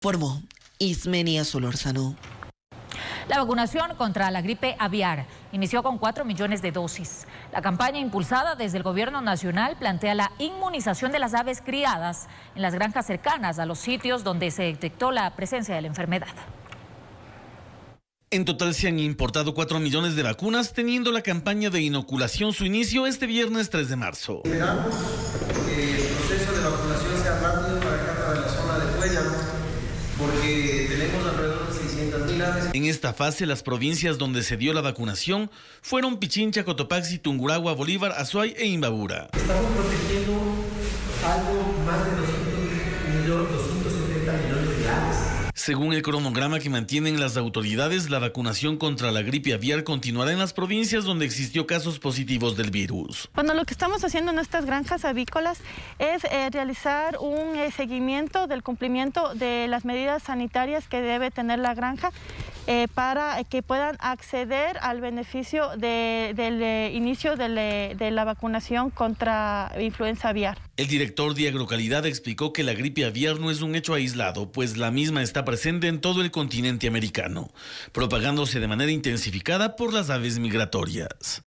Informó Ismenia Solórzano. La vacunación contra la gripe aviar inició con 4 millones de dosis. La campaña impulsada desde el gobierno nacional plantea la inmunización de las aves criadas en las granjas cercanas a los sitios donde se detectó la presencia de la enfermedad. En total se han importado 4 millones de vacunas, teniendo la campaña de inoculación su inicio este viernes 3 de marzo. Esperamos que el proceso de vacunación sea rápido para la zona de Cuéllar, porque tenemos alrededor de 600.000 aves. En esta fase, las provincias donde se dio la vacunación fueron Pichincha, Cotopaxi, Tungurahua, Bolívar, Azuay e Imbabura. Estamos protegiendo algo más de 270 millones de aves. Según el cronograma que mantienen las autoridades, la vacunación contra la gripe aviar continuará en las provincias donde existió casos positivos del virus. Bueno, lo que estamos haciendo en estas granjas avícolas es realizar un seguimiento del cumplimiento de las medidas sanitarias que debe tener la granja para que puedan acceder al beneficio del inicio de la vacunación contra influenza aviar. El director de Agrocalidad explicó que la gripe aviar no es un hecho aislado, pues la misma está presente en todo el continente americano, propagándose de manera intensificada por las aves migratorias.